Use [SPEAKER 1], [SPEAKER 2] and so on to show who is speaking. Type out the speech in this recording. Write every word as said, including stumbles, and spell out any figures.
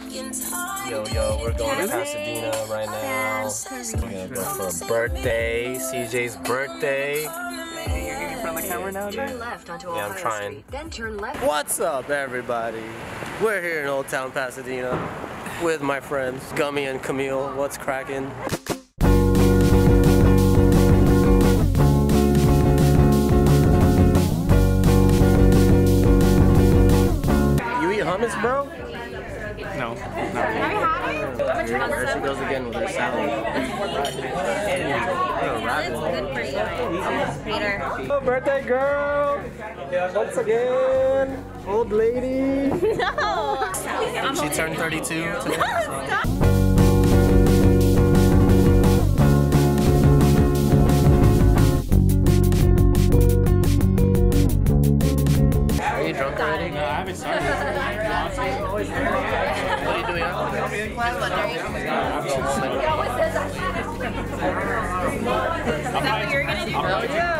[SPEAKER 1] Yo, yo, we're going to Pasadena right now. We're gonna go for a birthday, C J's birthday.
[SPEAKER 2] You're getting in front of the camera now, dude?
[SPEAKER 3] Turn left onto
[SPEAKER 1] Yeah, I'm
[SPEAKER 3] Ohio
[SPEAKER 1] trying.
[SPEAKER 3] Street, then turn left.
[SPEAKER 1] What's up, everybody? We're here in Old Town Pasadena with my friends Gummy and Camille. What's cracking? You eat hummus, bro?
[SPEAKER 2] No.
[SPEAKER 1] There she goes again with her salad. Oh, birthday girl! Once again, old lady.
[SPEAKER 4] No.
[SPEAKER 1] She turned thirty-two today. Are you drunk already?
[SPEAKER 2] No, I haven't started.
[SPEAKER 1] What are you doing?
[SPEAKER 4] Is that what you're gonna do?